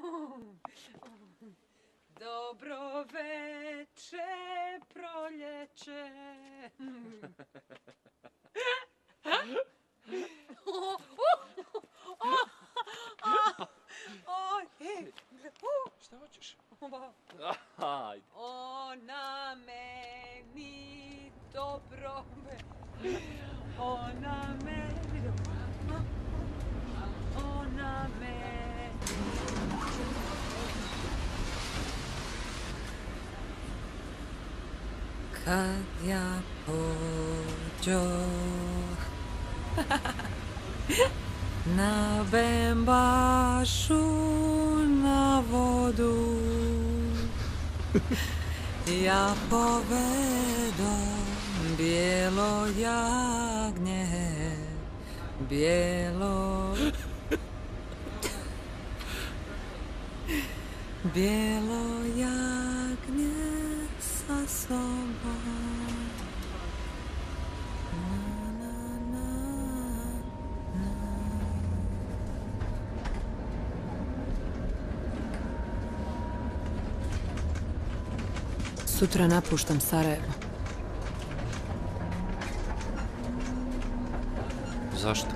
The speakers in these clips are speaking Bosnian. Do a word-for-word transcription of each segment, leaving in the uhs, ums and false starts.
Dobro veče, proljeće. Šta hoćeš? Ona meni dobro ve... Ona meni... Ona meni... Kad ja pođoh na bembašu na vodu, ja povedom bijelo jagnje, bijelo, bijelo jagnje sa sobom. Sutra napuštam Sarajevo. Zašto?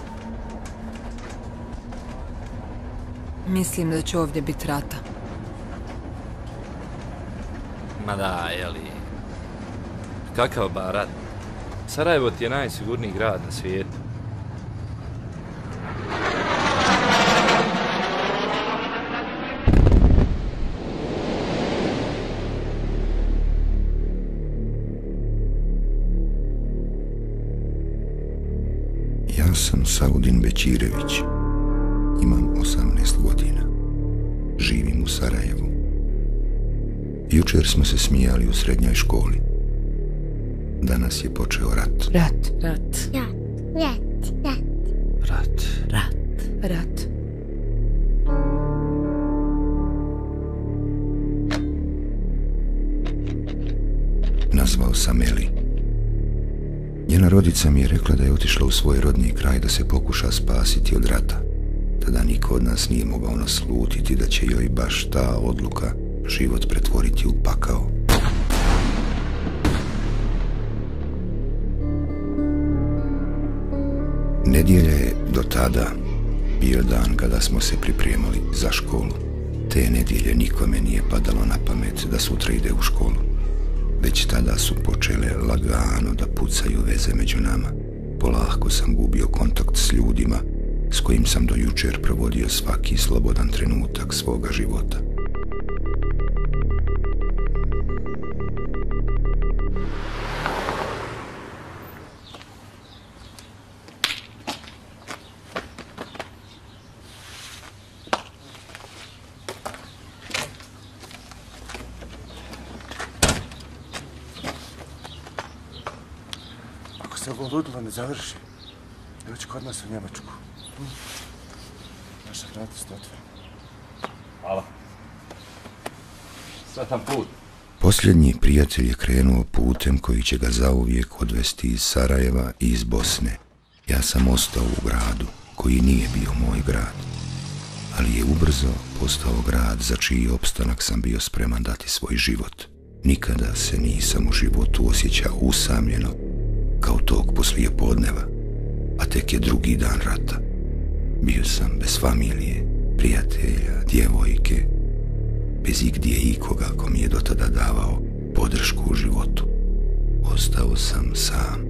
Mislim da će ovdje biti rata. Ma da, jeli... Kakav ba rat? Sarajevo ti je najsigurniji grad na svijetu. Ja sam Saudin Bećirević. Imam osamnaest godina. Živim u Sarajevu. Jučer smo se smijali u srednjoj školi. Danas je počeo rat. Rat. Rat. Rat. Rat. Rat. Rat. Rat. Nazvao sam Eli. Njena rodica mi je rekla da je otišla u svoj rodni kraj da se pokuša spasiti od rata. Tada niko od nas nije mogao naslutiti da će joj baš ta odluka život pretvoriti u pakao. Nedjelja je do tada bio dan kada smo se pripremali za školu. Te nedjelje nikome nije padalo na pamet da sutra ide u školu. Već tada su počele lagano da pucaju veze među nama. Polako sam gubio kontakt s ljudima s kojim sam do jučer provodio svaki slobodan trenutak svoga života. Ako se ovo ludilo ne završi, doći kod nas u Njemačku. Naša vrata su otvorena. Hvala. Sretan put. Posljednji prijatelj je krenuo putem koji će ga zauvijek odvesti iz Sarajeva i iz Bosne. Ja sam ostao u gradu koji nije bio moj grad, ali je ubrzo postao grad za čiji opstanak sam bio spreman dati svoj život. Nikada se nisam u životu osjećao usamljeno kao tog poslije podneva, a tek je drugi dan rata. Bio sam bez familije, prijatelja, djevojke, bez igdje ikoga ko mi je do tada davao podršku u životu. Ostao sam sam.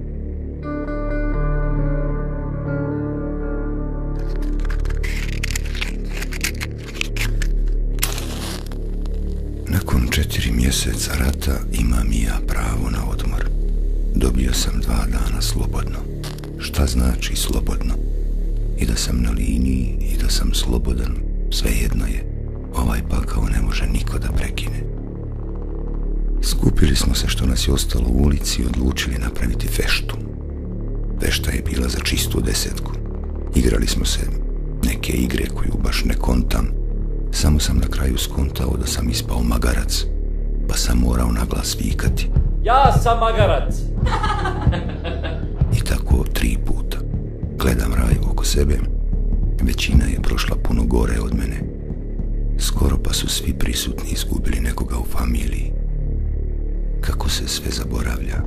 Nakon četiri mjeseca rata imam i ja pravo na odmor. Dobio sam dva dana slobodno. Šta znači slobodno? I da sam na liniji, i da sam slobodan, svejedno je. Ovaj pakao ne može niko da prekine. Skupili smo se što nas je ostalo u ulici i odlučili napraviti feštu. Fešta je bila za čistu desetku. Igrali smo se neke igre koju baš ne kontam. Samo sam na kraju skontao da sam ispao magarac, pa sam morao naglas vikati: Ja sam magarac! I tako tri puta. Gledam raju oko sebe. Većina je prošla puno gore od mene. Skoro pa su svi prisutni izgubili nekoga u familiji. Kako se sve zaboravlja.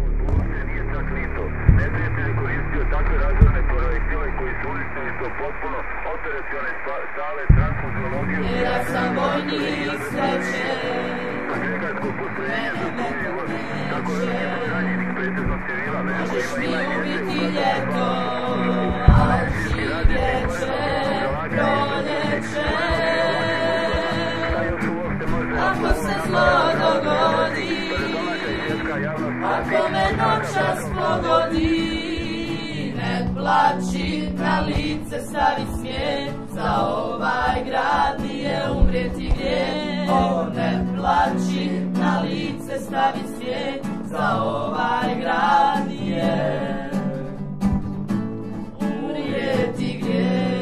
Neprijatelj koristio takve razvojne projektile koji su uništili to potpuno operacione sale, transfuziologiju. Ja sam vojnik sreće, Agregatsko postrojenje za sumnjivost, tako veliki broj ranjenih pretežno civila, veliko možeš mi ima i ubiti ljeto, ali živjeće, proljeće. Ako se zlo dogodi, ako me noćas pogodi, ne plači, na lice stavi smijeh, za ovaj grad nije umrijeti grijeh. O, ne plači, na lice stavi smijeh, za ovaj grad nije umrijeti grijeh.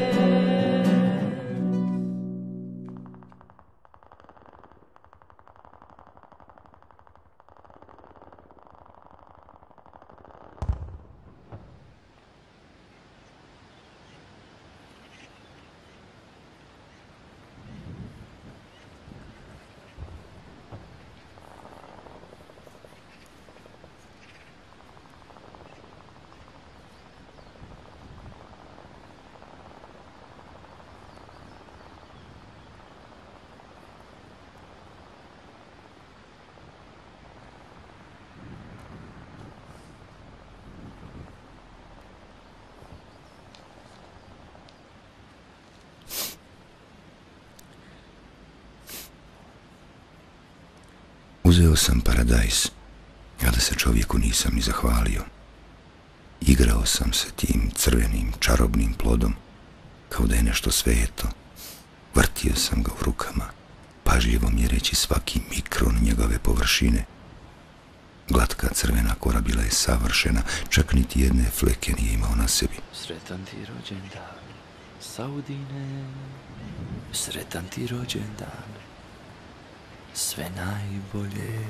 Uzeo sam paradajz, a da se čovjeku nisam ni zahvalio. Igrao sam se tim crvenim, čarobnim plodom, kao da je nešto sveto. Vrtio sam ga u rukama, pažljivo mjereći svaki mikron njegove površine. Glatka crvena kora bila je savršena, čak niti jedne fleke nije imao na sebi. Sretan ti rođendan, Saudine, sretan ti rođendan, sve najbolje.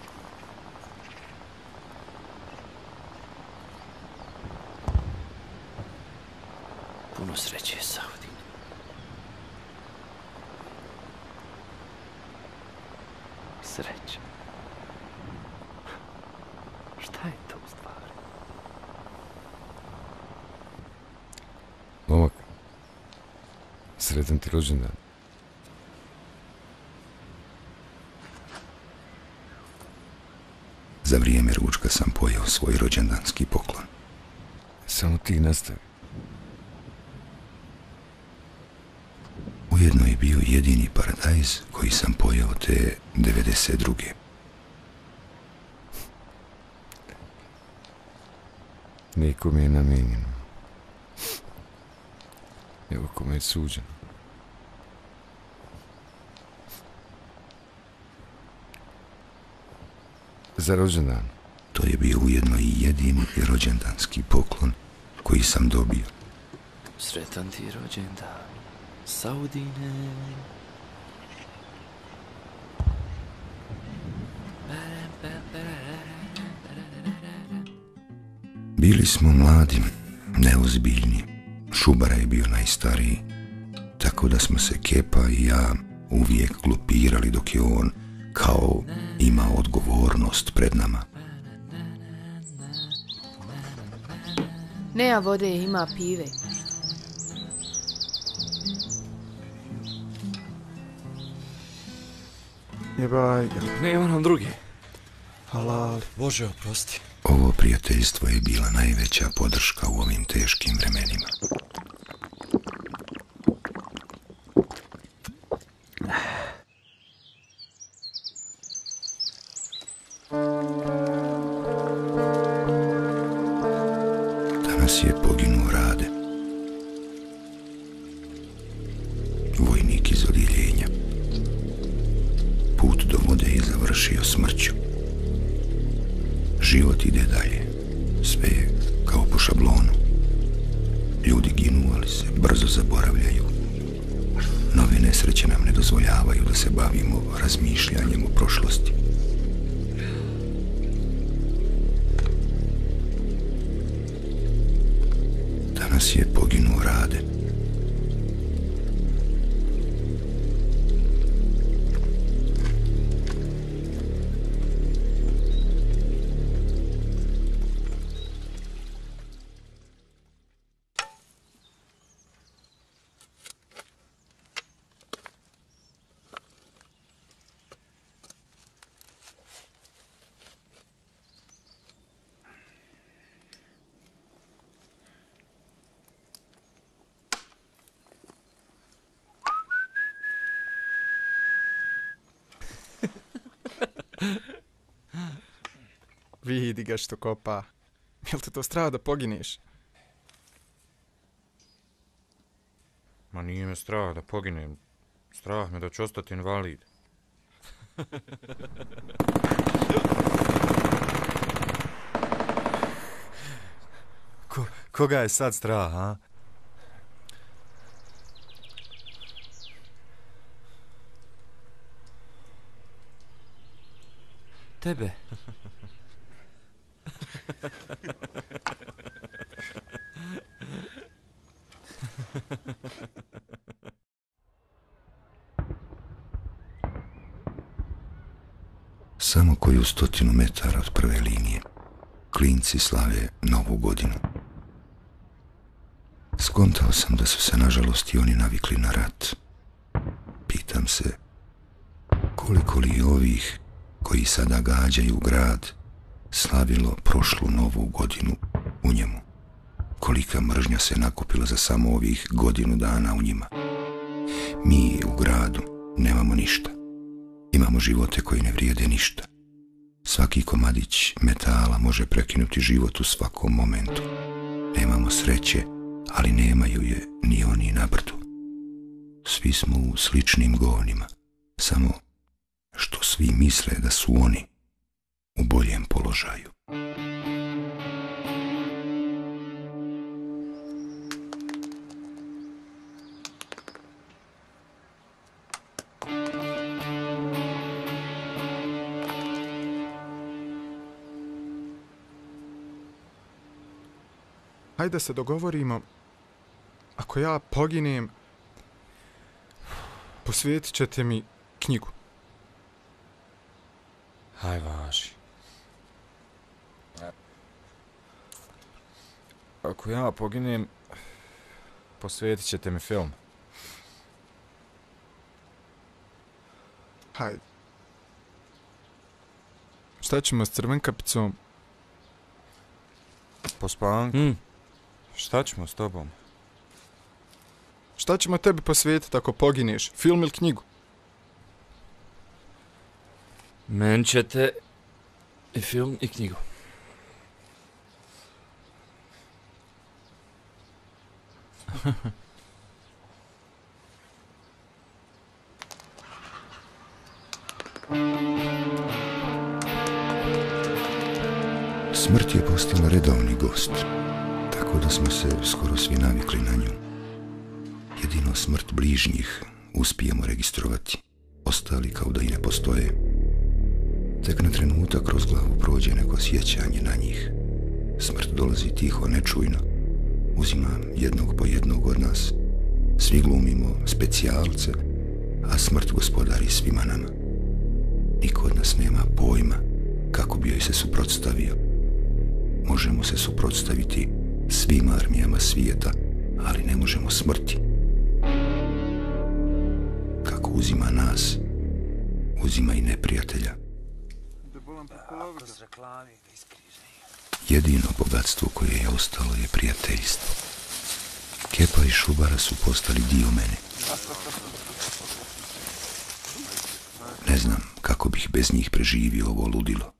Puno sreće, Saudine. Sreće. Šta je to u stvari? Momak, sretan ti rođendan. Za vrijeme ručka sam pojeo svoj rođendanski poklon. Samo ti nastavi. Ujedno je bio jedini paradajz koji sam pojeo te devedeset druge. Nikome je namijenjeno. Evo kome je suđeno. Za rođendan. To je bio ujedno i jedini rođendanski poklon koji sam dobio. Sretan ti rođendan, Saudine. Bili smo mladi, neozbiljni. Šubara je bio najstariji, tako da smo se Kepa i ja uvijek glupirali dok je on kao imao odgovornost pred nama. Nema vode, ima pive. Jebaj ga. Nema nam drugi. Halal. Bože, oprosti. Ovo prijateljstvo je bila najveća podrška u ovim teškim vremenima. Danas je poginuo Rade, vojnik iz odjeljenja. Put do vode je završio smrću. Život ide dalje, sve je kao po šablonu. Ljudi ginu, ali se brzo zaboravljaju. Nove nesreće nam ne dozvoljavaju da se bavimo razmišljanjem o prošlosti. Danas je poginuo Rade. Vidi ga što kopa. Jel te to strah da pogineš? Ma nije me strah da poginem. Strah me da ću ostati invalid. Ko, koga je sad strah, a? Tebe. Samo koju stotinu metara od prve linije klinci slave novu godinu. Skontao sam da su se nažalost i oni navikli na rat. Pitam se koliko li ovih koji sada gađaju grad slavilo prošlu novu godinu u njemu. Kolika mržnja se nakupila za samo ovih godinu dana u njima. Mi u gradu nemamo ništa. Imamo živote koji ne vrijede ništa. Svaki komadić metala može prekinuti život u svakom momentu. Nemamo sreće, ali nemaju je ni oni na brdu. Svi smo u sličnim govnima, samo što svi misle da su oni u boljem položaju. Hajde da se dogovorimo, ako ja poginem, posvijetit ćete mi knjigu. Haj važi. Ako ja poginem, posvijetit ćete mi film. Hajde. Šta ćemo s Crvenkapicom? Pospanku? Mm. Šta ćemo s tobom? Šta ćemo tebi posvijetiti ako pogineš? Film ili knjigu? Men ćete i film i knjigu. Smrt je postala redovni gost, tako da smo se skoro svi navikli na nju. Jedino smrt bližnjih uspijemo registrovati, ostali kao da i ne postoje. Tek na trenutak kroz glavu prođe neko sjećanje na njih. Smrt dolazi tiho, nečujno, uzima jednog po jednog od nas. Svi glumimo specijalce, a smrt gospodari svima nama. Niko od nas nema pojma kako bi joj se suprotstavio. Možemo se suprotstaviti svim armijama svijeta, ali ne možemo smrti. Kako uzima nas, uzima i neprijatelja. Jedino bogatstvo koje je ostalo je prijateljstvo. Kepa i Šubara su postali dio mene. Ne znam kako bih bez njih preživio ovo ludilo.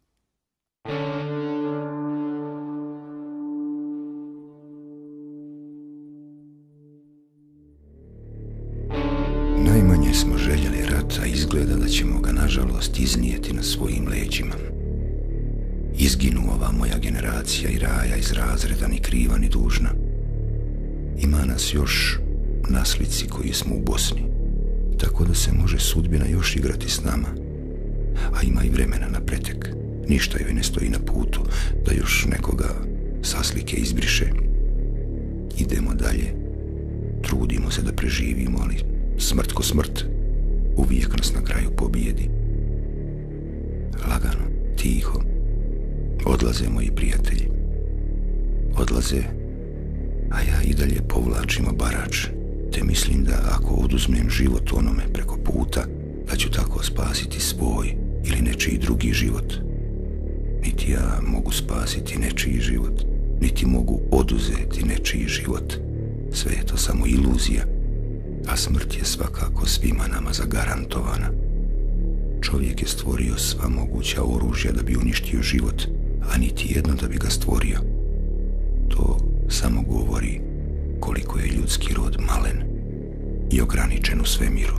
Najmanje smo željeli rat, a izgleda da ćemo ga nažalost iznijeti na svojim leđima. Izginu ova moja generacija i raja iz razreda ni kriva ni dužna. Ima nas još na slici koji smo u Bosni, tako da se može sudbina još igrati s nama. A ima i vremena na pretek. Ništa joj ne stoji na putu da još nekoga sa slike izbriše. Idemo dalje. Trudimo se da preživimo, ali smrt ko smrt uvijek nas na kraju pobijedi. Lagano, tiho, odlaze moji prijatelji. Odlaze, a ja i dalje povlačim obarač, te mislim da ako oduzmem život onome preko puta, da ću tako spasiti svoj ili nečiji drugi život. Niti ja mogu spasiti nečiji život, niti mogu oduzeti nečiji život. Sve je to samo iluzija, a smrt je svakako svima nama zagarantovana. Čovjek je stvorio sva moguća oružja da bi uništio život, a niti jedno da bi ga stvorio. To samo govori koliko je ljudski rod malen i ograničen u svemiru.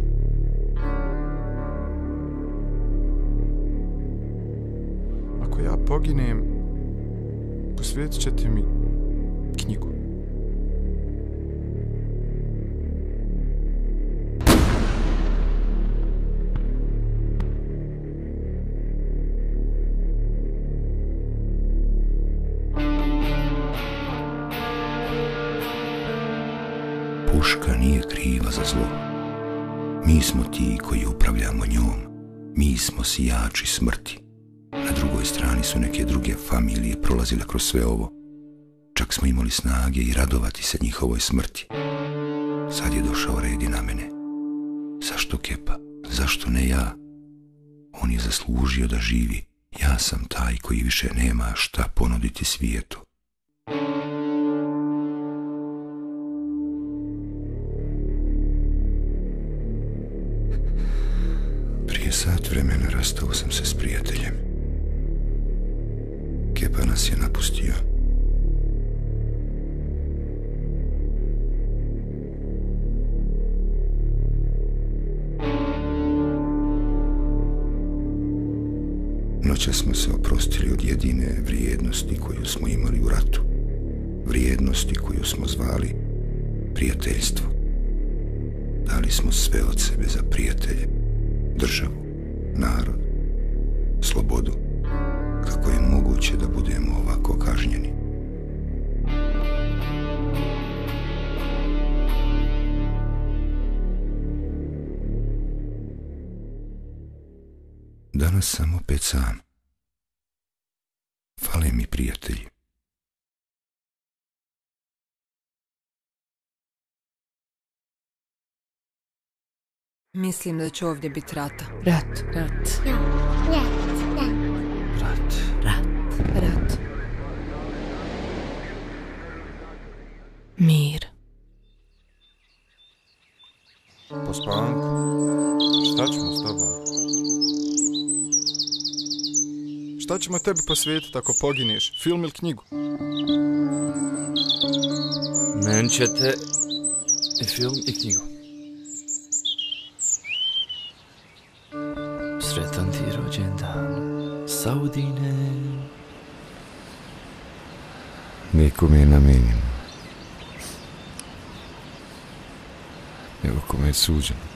Ako ja poginem, posvetit ćete mi knjigu. Puška nije kriva za zlo. Mi smo ti koji upravljamo njom. Mi smo sijači smrti. Na drugoj strani su neke druge familije prolazile kroz sve ovo. Čak smo imali snage i radovati se njihovoj smrti. Sad je došao red i na mene. Zašto Kepa? Zašto ne ja? On je zaslužio da živi. Ja sam taj koji više nema šta ponuditi svijetu. Prije sat vremena rastao sam se s prijateljem. Kepa nas je napustio. Noća smo se oprostili od jedine vrijednosti koju smo imali u ratu. Vrijednosti koju smo zvali prijateljstvo. Dali smo sve od sebe za prijatelje, državu, narod, slobodu. Kako je moguće da budemo ovako kažnjeni? Danas sam opet sam. Fale mi prijatelji. Mislim da će ovdje biti rata. Rat. Rat. Rat. Rat. Rat. Rat. Rat. Mir. Pospanku, šta ćemo s tobom? Šta ćemo tebi posvetiti ako pogineš? Film ili knjigu? Men ćete i film i knjigu. Sretan ti rođendan, Saudine. Nikome je namenjen, nego kome je suđeno.